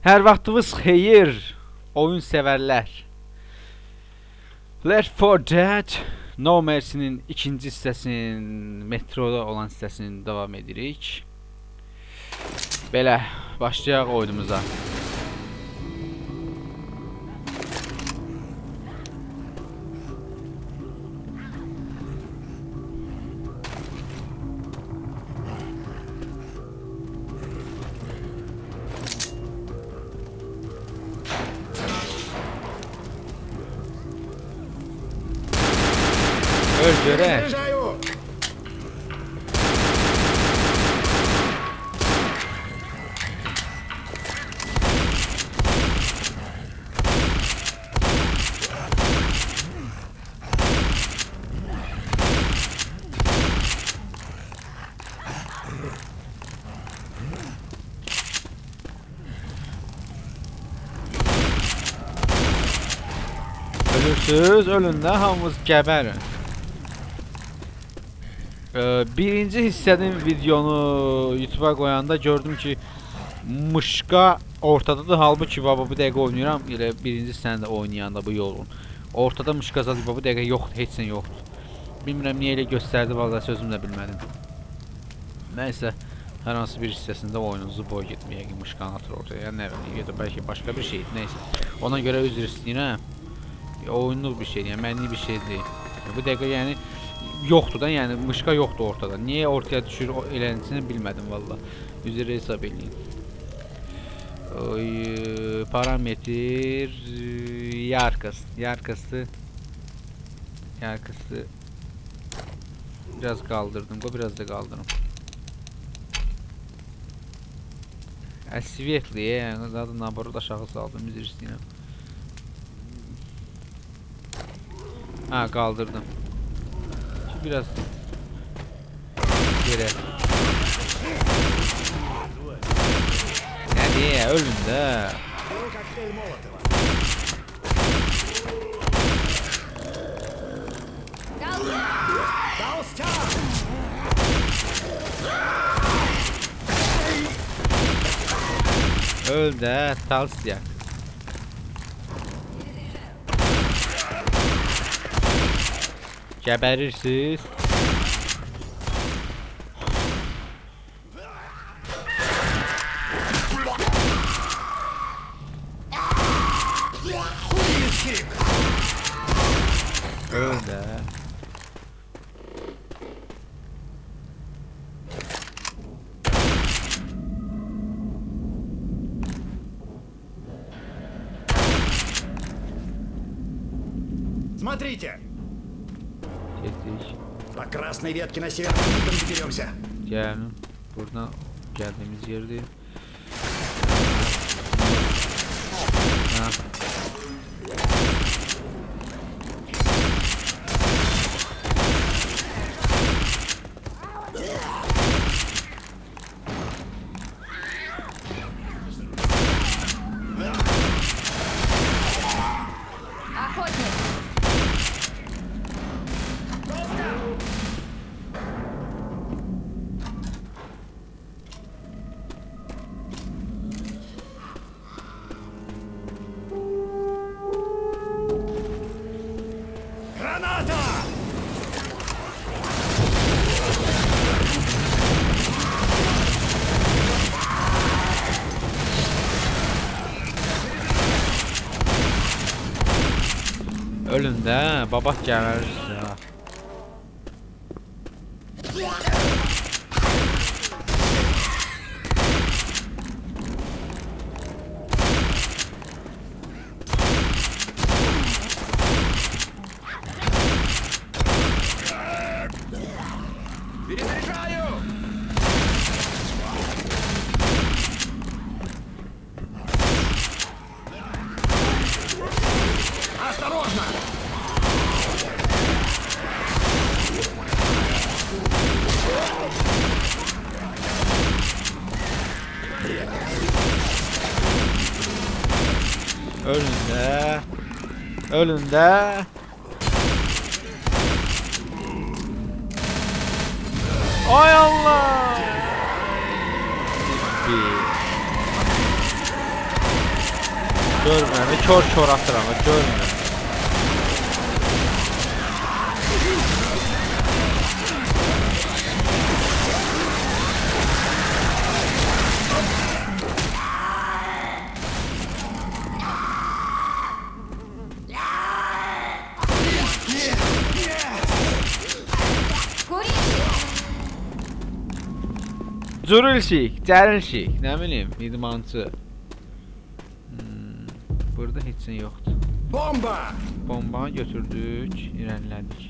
Hər vaxtınız xeyir, oyun sevərlər. Left 4 Dead No Mercy'nin ikinci hissəsinin, metroda olan hissəsini davam edirik. Belə, başlayaq oyunumuza. Öl görək. Ölürsüz, ölün də hamımız gəbərin. Birinci hissənin videonu YouTube'a qoyanda gördüm ki mışqa ortadadır, halbuki baba bu dəqiqə oynayıram, elə birinci hissəni də oynayanda bu yolun ortada mışqa zadı, bu dəqiqə yoxdur, heç sən yoxdur. Bilmirəm niyə elə göstərdi, vallahi sözüm də bilmədim. Nəysə, hər hansı bir hissəsində oyununuzu boy getməyə ki mışqanı atır ortaya, ya nə bilim, ya da bəlkə başqa bir şeydir, nəysə. Ona görə üzr istəyirəm. Oyunluq bir şeydir, yəni mənlik bir şey deyil. Bu dəqiqə yəni yoxdur da, yəni mışqa yoxdur ortada. Niyə ortaya düşür eləncəsini bilmədim valla. Üzrə hesab eləyin. Parametr yarkası biraz kaldırdım. Bu biraz da kaldırım. Svetli, yəni zaten naboru da aşağı saldım, üzr istəyirəm. Ha, kaldırdım. Biraz yere. Hadi ölün de. Öl de tavsiye. Geberirsiniz. Öyle. Смотрите! Getdik. По красной ветке на северном мигом доберемся. Gəlin. Buradan gəldiyimiz yerdir. Ha. Ölün də, babaq gəlir sizə. Перезаряжаю! Осторожно! Ölün də. Ay Allah! Görmürəm, kör atıram, görmürəm. Cürülşik, cərilşik, nə bilim, idmancı. Burada heç nə yoxdur. Бомба! Bombanı götürdük, irəlilədik.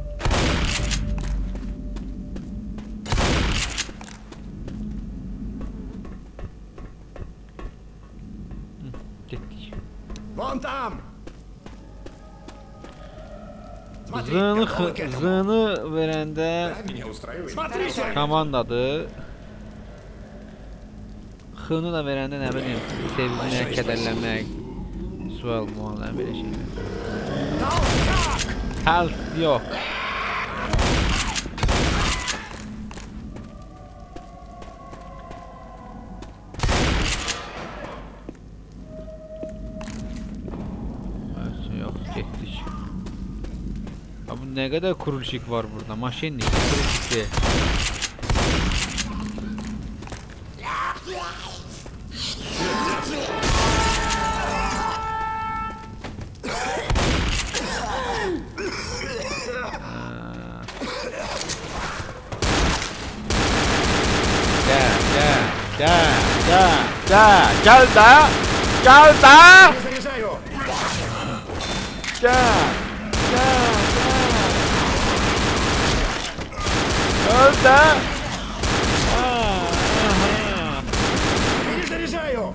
Getdik. Вон там! Zığını verəndə Меня устраивает? Смотрите! komandadır. Xını da verəndə nə bilim, sevinmək, kədərlənmək, sual, muallə, belə şeylər. Health yox. Yox, getdik. Bu nə qədər kurulşik var burada, maşinlik, kurulşikdir. Gel da! Заряжаю! Gel! Öl da! Перезаряжаю!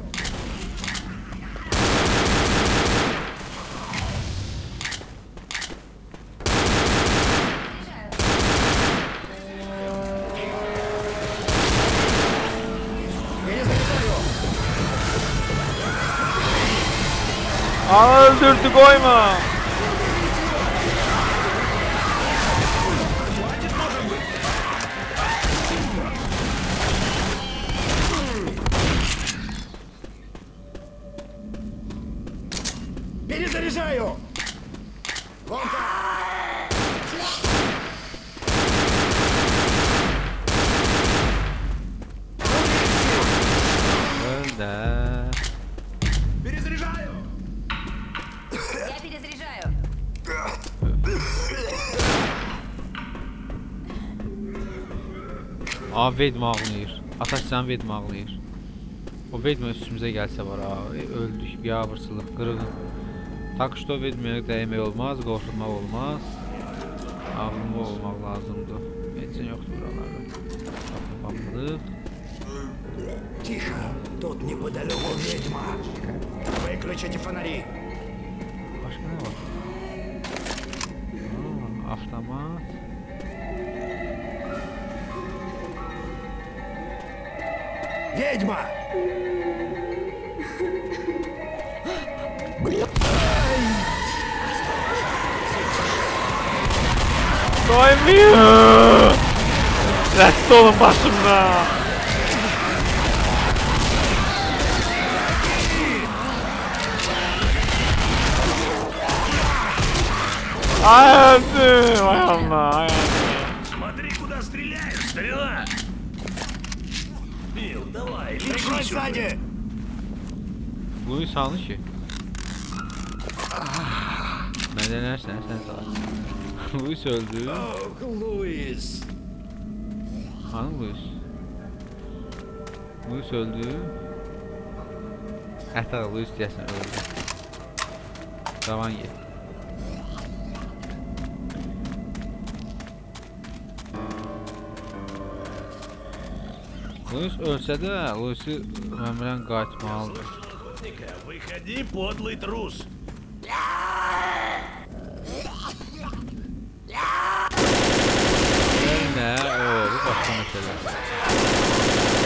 Перезаряжаю! Öldürdü, koyma! Перезаряжаю! Вон там! Öl da! Перезаряжаю! Я перезаряжаю. Abi Vedma ağlayır. Ataşcan Vedma ağlayır. O Vedma üstümüze gelse var abi. Öldük, bir abırsızlık, kırılır. Takışda o Vedma'ya dəymək olmaz, qorxutmaq olmaz. Ağlımda olmaq lazımdır. Heç yoktur buralarda. Bakmadık. Тихо! Тут неподалеку ведьма! Выключите фонари! Başka ne var? Aa, avtomat. Ведьма! Doymuyor! Rest olun başımda! Ay öldüm! Ay Allah! Ay Allah! Смотри, куда стреляешь, стрела! Билл, давай, Прикрой лечи сюда. сзади! Bunu sağlı ki. Ben denersen sen sağ. Luis öldü. Ох, Луис! Hanım Luis? Luis öldü. Hatta Luis deyəsən öldü. Davan ye. Luis ölsə də Luis'i məmrən qayıtmalıdır. Выходи, подлый трус! Ne? Oo, bu başka mesele.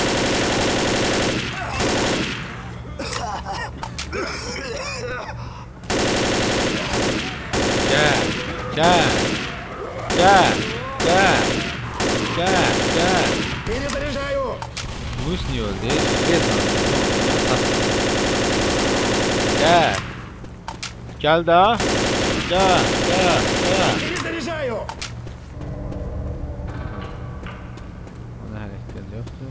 Gel, gel, gel, gel, gel, gel. Перезаряжаю! Luis niye öldü? Vedma. Gel. Gel daha. Gel. Gel. Gel. Перезаряжаю! Ona hareket yoktu.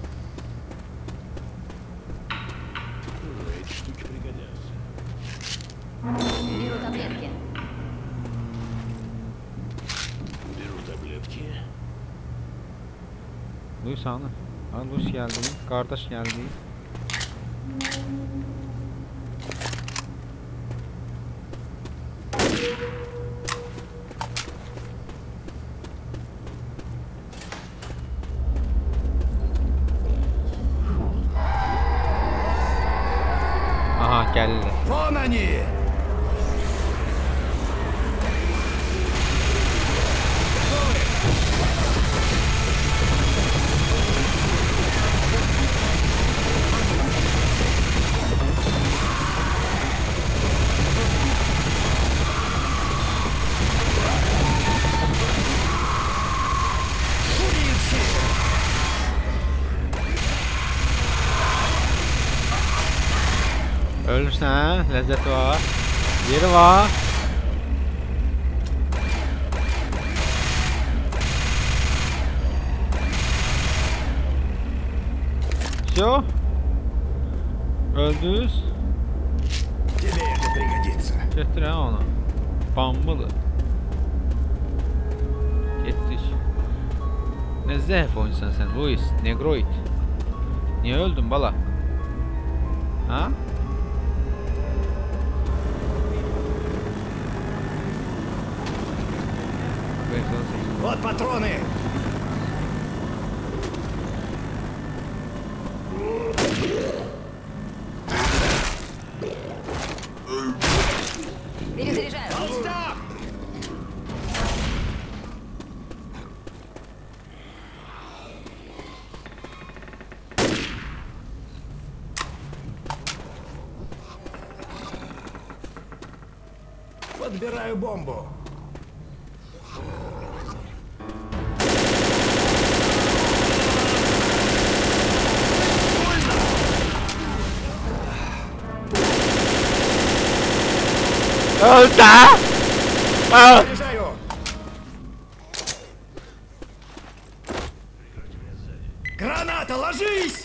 Эти штуки пригодятся. Беру таблетки. Беру таблетки. Luis hanı. Ha Luis geldi. Kardeş geldi. Aha geldi. Вон они! Ölürsen lezzeti var. Yeri var. Все. Öldünüz. Тебе это пригодится. Getir ha onu. Bambılı. Getdik. Ne zayıf oyunsan sen Luis. Negroid. Niye öldün bala? Ha? Вот патроны! Перезаряжаю. Стоп! Подбираю бомбу. Öldü! Заряжаю! Граната, ложись!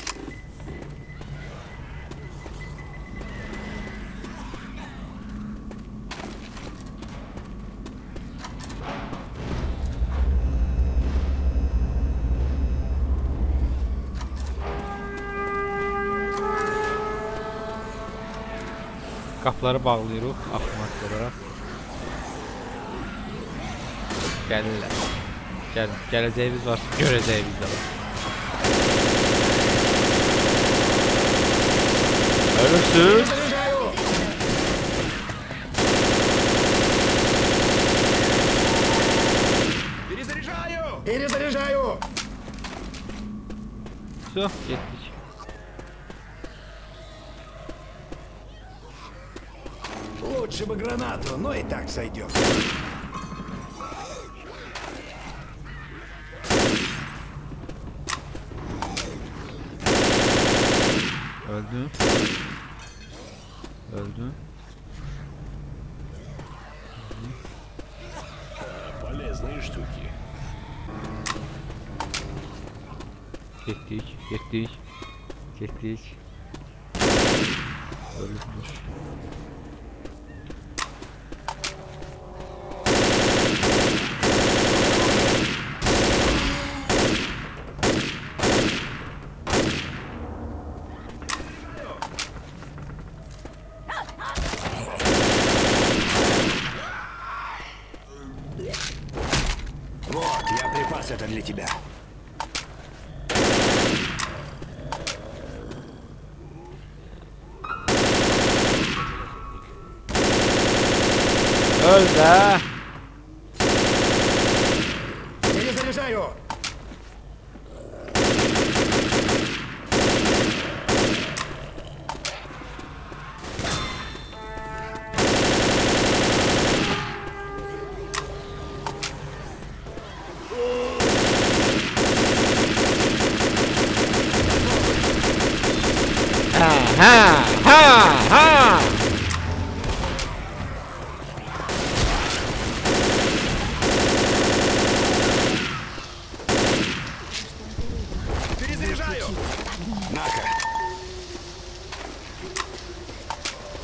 Qapıları bağlayırıq avtomatik olaraq. Gəlirlər. Gələcəyimiz var, görəcəyimiz də var. Ölürsüz. Заряжаю! Перезаряжаю! Перезаряжаю! Все, getdik. Лучше бы гранату, но и так сойдет. Öldü. Öldü. Полезные штуки. Getdik. Ölmüş. Вот, я припас это для тебя. Öl de. Перезаряжаю! Ha.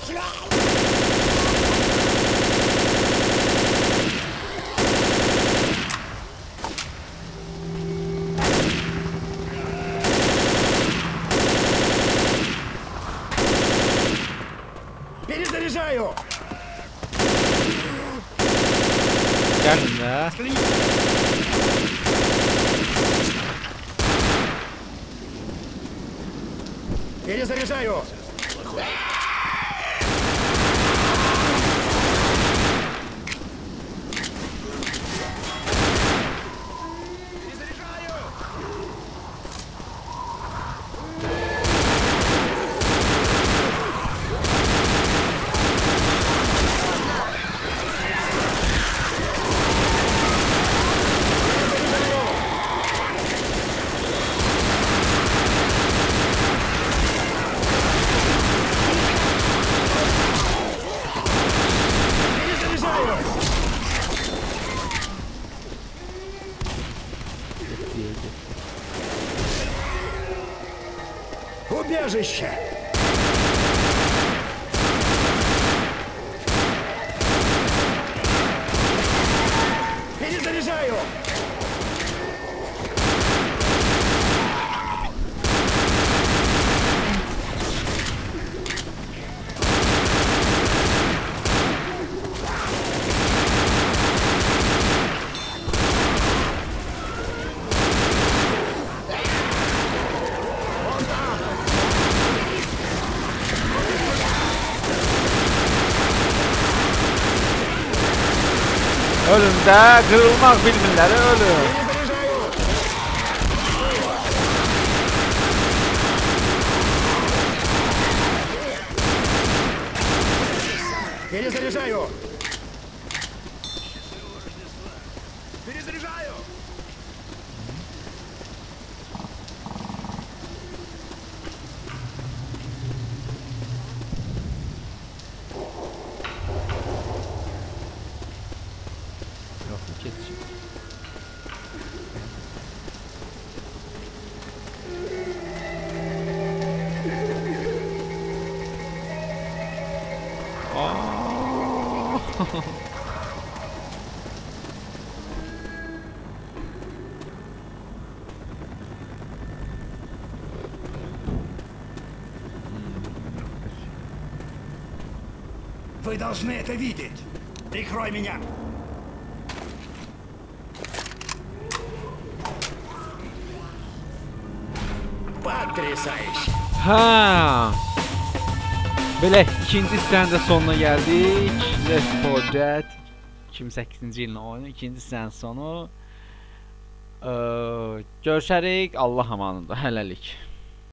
Перезаряжаю! Gəlin də. Перезаряжаю! Перезаряжаю! Убежище! Перезаряжаю! Ölün də, qırılmaq bilmirlər, ölün. Перезаряжаю! Перезаряжаю! Yox, keçsin. Вы должны это видеть! Прикрой меня! Потрясающе! Hə. Belə ikinci hissənin də sonuna gəldik. Left 4 Dead 2008-ci ilin oyunu, ikinci hissənin sonu. Görüşərik. Allah amanında. Hələlik.